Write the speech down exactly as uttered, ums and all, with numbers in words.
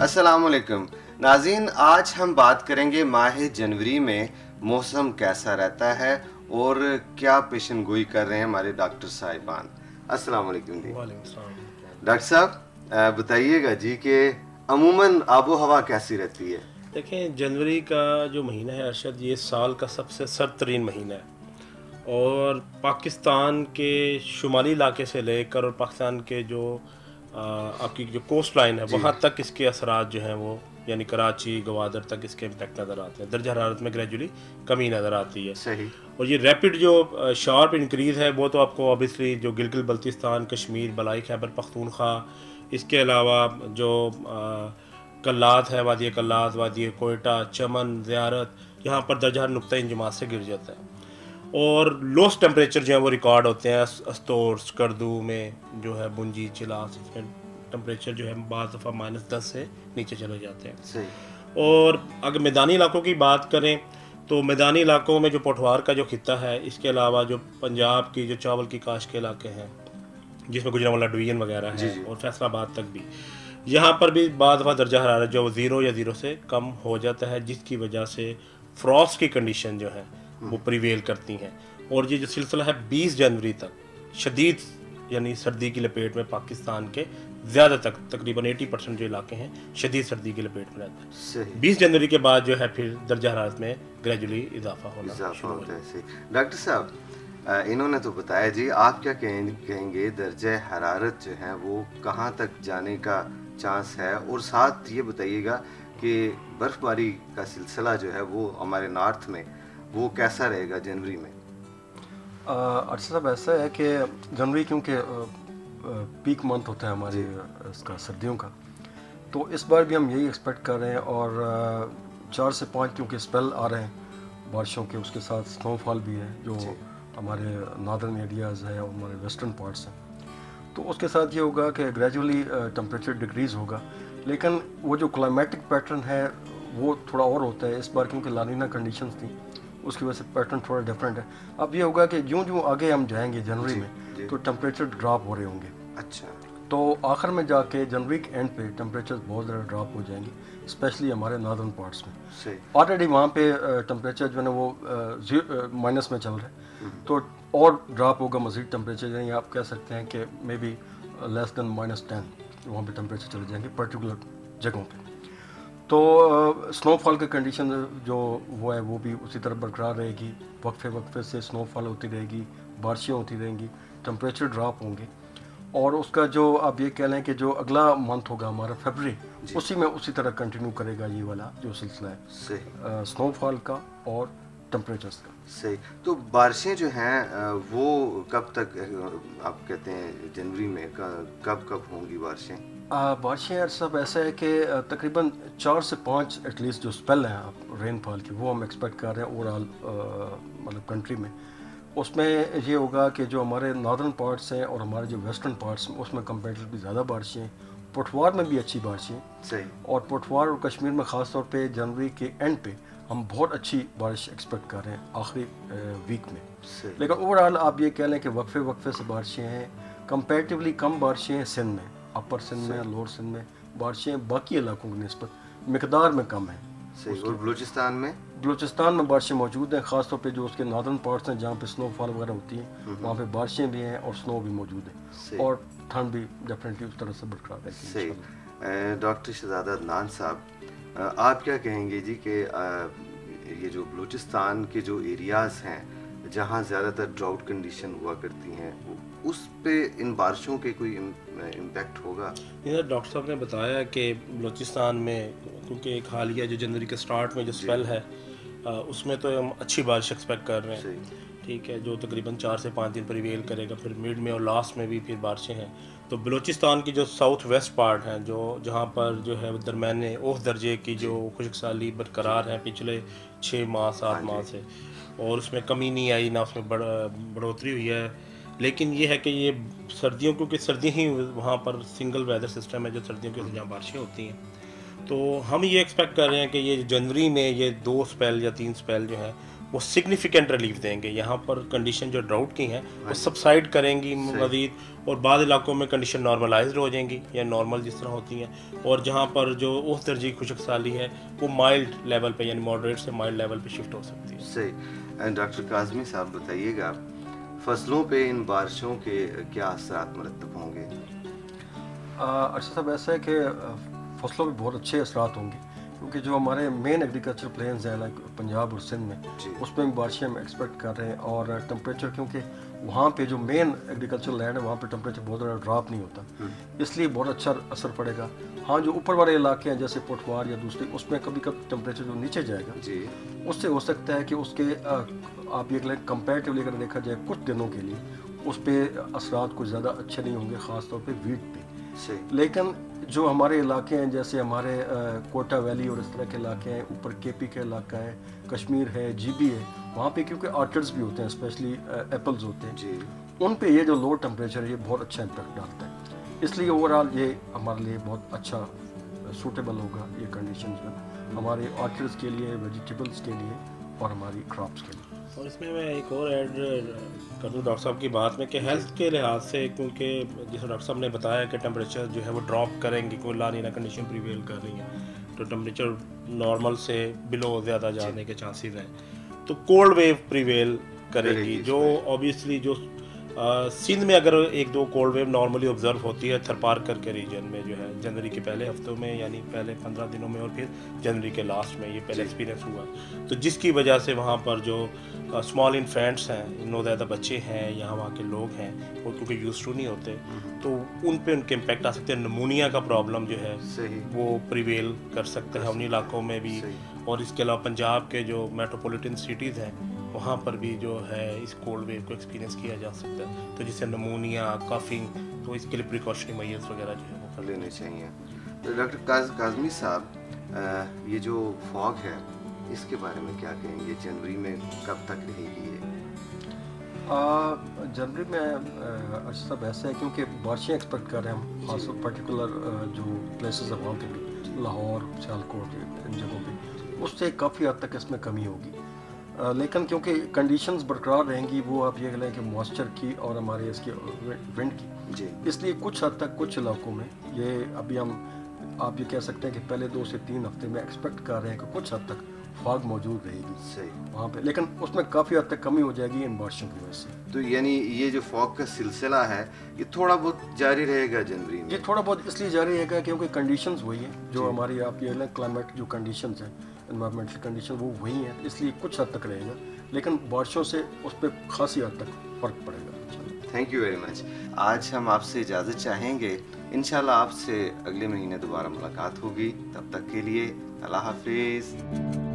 अस्सलामुअलैकुम नाज़रीन, आज हम बात करेंगे माह जनवरी में मौसम कैसा रहता है और क्या पेशन गोई कर रहे हैं हमारे डॉक्टर साहिबान। अस्सलामुअलैकुम जी। डॉक्टर साहब बताइएगा जी कि अमूमन आबो हवा कैसी रहती है। देखें, जनवरी का जो महीना है अरशद, ये साल का सबसे सर्द तरीन महीना है और पाकिस्तान के शुमाली इलाके से लेकर और पाकिस्तान के जो आ, आपकी जो कोस्ट लाइन है वहाँ तक इसके असरात जो हैं वो यानी कराची गवादर तक इसके इम्पैक्ट नज़र आते हैं। दर्जा हरारत में ग्रेजुअली कमी नज़र आती है। सही। और ये रैपिड जो शार्प इंक्रीज़ है वो तो आपको ऑब्वियसली जो गिलगित बल्तिस्तान, कश्मीर, बलाई खैबर पख्तूनख्वा, इसके अलावा जो आ, कल्लात है, वादी कल्लात, वादी कोयटा, चमन, ज़ियारत, यहाँ पर दर्जा नुक्ता इंजमात से गिर जाता है और लोस्ट टेम्परेचर जो है वो रिकॉर्ड होते हैं। अस्तोर, स्कर्दू में जो है बुंजी, चिलास, इसमें टेम्परेचर जो है बाज़ दफ़ा माइनस दस से नीचे चले जाते हैं। सही। और अगर मैदानी इलाकों की बात करें तो मैदानी इलाकों में जो पोठवार का जो खित्ता है, इसके अलावा जो पंजाब की जो चावल की काश के इलाके हैं जिसमें गुजरांवाला डिवीजन वगैरह है और फैसलाबाद तक भी, यहाँ पर भी बाद दफ़ा दर्जा हरारत जो ज़ीरो या ज़ीरो से कम हो जाता है, जिसकी वजह से फ्रॉस्ट की कंडीशन जो है वो प्रिवेल करती हैं। और ये जो सिलसिला है बीस जनवरी तक शदीद यानी सर्दी की लपेट में पाकिस्तान के ज़्यादा तक तकरीबन अस्सी परसेंट जो इलाके हैं शदीद सर्दी की लपेट में रहते हैं। बीस जनवरी के बाद जो है फिर दर्जा हरारत में ग्रेजुअली इजाफा होना इजाफा होता है। डॉक्टर साहब, इन्होंने तो बताया जी, आप क्या कहेंगे दर्जा हरारत जो है वो कहाँ तक जाने का चांस है, और साथ ये बताइएगा कि बर्फबारी का सिलसिला जो है वो हमारे नॉर्थ में वो कैसा रहेगा जनवरी में। अर्शद साहब, ऐसा है कि जनवरी क्योंकि पीक मंथ होता है हमारे इसका सर्दियों का, तो इस बार भी हम यही एक्सपेक्ट कर रहे हैं। और चार से पाँच क्योंकि स्पेल आ रहे हैं बारिशों के, उसके साथ स्नोफॉल भी है जो हमारे नॉर्दर्न एरियाज़ है और हमारे वेस्टर्न पार्ट्स हैं, तो उसके साथ ये होगा कि ग्रेजुअली टेम्परेचर डिक्रीज़ होगा। लेकिन वो जो क्लाइमेटिक पैटर्न है वो थोड़ा और होता है इस बार, क्योंकि लानीना कंडीशंस थी, उसकी वजह से पैटर्न थोड़ा डिफरेंट है। अब ये होगा कि यूँ यूँ आगे हम जाएंगे जनवरी जी, में जी। तो टेम्परेचर ड्रॉप हो रहे होंगे। अच्छा। तो आखिर में जाके जनवरी के एंड पे टेम्परेचर बहुत ज़्यादा ड्रॉप हो जाएंगे, स्पेशली हमारे नॉर्दर्न पार्ट्स में। ऑलरेडी वहाँ पे टेम्परेचर जो है वो माइनस में चल रहा है, तो और ड्रॉप होगा मज़ीद टेम्परेचर, यानी आप कह सकते हैं कि may be less than minus ten वहाँ पर टेम्परेचर चले जाएंगे पर्टिकुलर जगहों पर। तो स्नोफॉल की कंडीशन जो वो है वो भी उसी तरह बरकरार रहेगी, वक्फे वक्फे से स्नोफॉल होती रहेगी, बारिशें होती रहेंगी, टेम्परेचर ड्रॉप होंगे। और उसका जो आप ये कह लें कि जो अगला मंथ होगा हमारा फरवरी, उसी में उसी तरह कंटिन्यू करेगा ये वाला जो सिलसिला है स्नोफॉल का और टेम्परेचर्स का। सही। तो बारिशें जो हैं वो कब तक आप कहते हैं जनवरी में, कब कब होंगी बारिशें? बारिशें सब ऐसा है कि तकरीबन चार से पाँच एटलीस्ट जो स्पेल हैं आप रेनफॉल की, वो हम एक्सपेक्ट कर रहे हैं ओवरऑल मतलब कंट्री में। उसमें ये होगा कि जो हमारे नॉर्दर्न पार्ट्स हैं और हमारे जो वेस्टर्न पार्ट्स हैं उसमें कंपेरेटिवली ज़्यादा बारिशें, पोठवार में भी अच्छी बारिशें। सही। और पोठवार और कश्मीर में ख़ास तौर पे जनवरी के एंड पे हम बहुत अच्छी बारिश एक्सपेक्ट कर रहे हैं आखिरी वीक में। लेकिन ओवरऑल आप ये कह लें कि वक्फे वक्फे से बारिशें हैं, कंपेरेटिवली कम बारिशें हैं सिंध में, अपर सिंध में, लोअर सिंध में बारिशें बाकी इलाकों की निस्बत मिकदार में कम है। सही। और बलूचिस्तान में बलूचिस्तान में बारिशें मौजूद हैं, ख़ासतौर पे जो उसके नॉर्दर्न पार्ट्स हैं जहाँ पे स्नोफॉल वगैरह होती है, वहाँ पे बारिशें भी हैं और स्नो भी मौजूद है और ठंड भी डेफिनेटली उस तरह से बरकरार है। सही। डॉक्टर शहजाद अदनान साहब, आप क्या कहेंगे जी कि ये जो बलूचिस्तान के जो एरियाज़ हैं जहाँ ज़्यादातर ड्राउट कंडीशन हुआ करती हैं, उस पे इन बारिशों के कोई इम्पैक्ट होगा? डॉक्टर साहब ने बताया कि बलूचिस्तान में क्योंकि एक हालिया जो जनवरी के स्टार्ट में जो स्पेल है उसमें तो हम अच्छी बारिश एक्सपेक्ट कर रहे हैं, ठीक है, जो तकरीबन चार से पाँच दिन प्रिवेल करेगा। फिर मिड में और लास्ट में भी फिर बारिशें हैं। तो बलूचिस्तान की जो साउथ वेस्ट पार्ट हैं जो जहाँ पर जो है दरमियाने औसत दर्जे की जो खुशकसाली बरकरार है पिछले छः माह सात माह से, और उसमें कमी नहीं आई ना उसमें बढ़ बढ़ोतरी हुई है। लेकिन ये है कि ये सर्दियों क्योंकि सर्दी ही वहाँ पर सिंगल वेदर सिस्टम है जो सर्दियों के जहाँ बारिशें होती हैं, तो हम ये एक्सपेक्ट कर रहे हैं कि ये जनवरी में ये दो स्पेल या तीन स्पेल जो है वो सिग्निफिकेंट रिलीफ देंगे। यहाँ पर कंडीशन जो ड्राउट की हैं वो सबसाइड करेंगी मज़ीद, और बाद इलाकों में कंडीशन नॉर्मलाइज हो जाएंगी या नॉर्मल जिस तरह होती हैं, और जहाँ पर जो उस दर्जे की खुशक साली है वो माइल्ड लेवल पे यानी मॉडरेट से माइल्ड लेवल पे शिफ्ट हो सकती है। सही। डॉक्टर काज़मी साहब बताइएगा, फसलों पे इन बारिशों के क्या असरात मरतब होंगे? अच्छा साहब, ऐसा है कि फसलों पे बहुत अच्छे असरात होंगे, क्योंकि जो हमारे मेन एग्रीकल्चर प्लेन्स हैं लाइक पंजाब और सिंध में, उसमें भी बारिशें हम एक्सपेक्ट कर रहे हैं। और टेम्परेचर, क्योंकि वहाँ पे जो मेन एग्रीकल्चर लैंड है वहाँ पे टेम्परेचर बहुत ज़्यादा ड्रॉप नहीं होता, इसलिए बहुत अच्छा असर पड़ेगा। हाँ, जो ऊपर वाले इलाके हैं जैसे पोटवार या दूसरे, उसमें कभी कभी टेम्परेचर जो नीचे जाएगा जी, उससे हो सकता है कि उसके आप ये कंपेरेटिवली अगर देखा जाए कुछ दिनों के लिए उस पर असरात कुछ ज़्यादा अच्छे नहीं होंगे, ख़ासतौर पर वीट पे। लेकिन जो हमारे इलाके हैं जैसे हमारे कोटा वैली और इस तरह के इलाके हैं, ऊपर केपी का इलाका है, कश्मीर है, जीबी है, वहाँ पे क्योंकि ऑर्चर्ड्स भी होते हैं, स्पेशली एप्पल्स होते हैं जी, उन पे ये जो लो टेम्परेचर है ये बहुत अच्छा इम्पैक्ट डालता है। इसलिए ओवरऑल ये हमारे लिए बहुत अच्छा सूटेबल होगा ये कंडीशंस में, हमारे ऑर्चर्ड्स के लिए, वेजिटेबल्स के लिए और हमारी क्रॉप्स के लिए। और इसमें मैं एक और ऐड कर दूँ डॉक्टर साहब की बात में कि हेल्थ के लिहाज से, क्योंकि जैसे डॉक्टर साहब ने बताया कि टेम्परेचर जो है वो ड्रॉप करेंगे, कोई ला नीना कंडीशन प्रिवेल कर रही है, तो टेम्परेचर नॉर्मल से बिलो ज़्यादा जाने के चांसेस हैं, तो कोल्ड वेव प्रिवेल करेगी, जो ऑब्वियसली जो आ, सिंध में अगर एक दो कोल्ड वेव नॉर्मली ऑब्जर्व होती है थरपारकर के रीजन में जो है जनवरी के पहले हफ्तों में, यानी पहले पंद्रह दिनों में, और फिर जनवरी के लास्ट में ये पहले एक्सपीरियंस हुआ, तो जिसकी वजह से वहाँ पर जो स्मॉल इन्फेंट्स हैं, नौज़ायदा बच्चे हैं, यहाँ वहाँ के लोग हैं, वो क्योंकि यूज टू नहीं होते, तो उन पे उनके इम्पेक्ट आ सकते हैं। नमूनिया का प्रॉब्लम जो है वो प्रिवेल कर सकते हैं उन इलाकों में भी, और इसके अलावा पंजाब के जो मेट्रोपॉलिटन सिटीज़ हैं वहाँ पर भी जो है इस कोल्ड वेव को एक्सपीरियंस किया जा सकता है, तो जिससे नमूनिया, कफिंग, तो इसके लिए प्रिकॉशनरी मेजर्स वगैरह जो है वो कर लेने चाहिए। तो डॉक्टर काज, काज़मी साहब, ये जो फॉग है इसके बारे में क्या कहेंगे? जनवरी में कब तक रहेगी ये? जनवरी में अच्छा सब ऐसा है क्योंकि बारिशें एक्सपेक्ट कर रहे हैं हम, खास पर्टिकुलर जो प्लेसेस है वहाँ पे भी, लाहौर, सियालकोट, इन जगहों पे, उससे काफ़ी हद तक इसमें कमी होगी। Uh, लेकिन क्योंकि कंडीशंस बरकरार रहेंगी, वो आप ये कहें कि मॉइस्चर की और हमारे इसके विंड की जी, इसलिए कुछ हद तक कुछ इलाकों में ये अभी हम आप ये कह सकते हैं कि पहले दो से तीन हफ्ते में एक्सपेक्ट कर रहे हैं कि कुछ हद तक फॉग मौजूद रहेगी सही वहाँ पे, लेकिन उसमें काफ़ी हद तक कमी हो जाएगी इन बारिशों की वजह से। तो यानी ये जो फॉग का सिलसिला है ये थोड़ा बहुत जारी रहेगा जनवरी में? ये थोड़ा बहुत इसलिए जारी रहेगा क्योंकि कंडीशंस वही हैं जो हमारी आप ये क्लाइमेट जो कंडीशंस हैं, एनवायरमेंटल कंडीशन वो वही हैं, इसलिए कुछ हद तक रहेगा, लेकिन बारिशों से उस पर खासी हद तक फ़र्क पड़ेगा। Thank you very much. आज हम आपसे इजाज़त चाहेंगे, इंशाल्लाह आपसे अगले महीने दोबारा मुलाकात होगी, तब तक के लिए अल्लाह हाफिज़।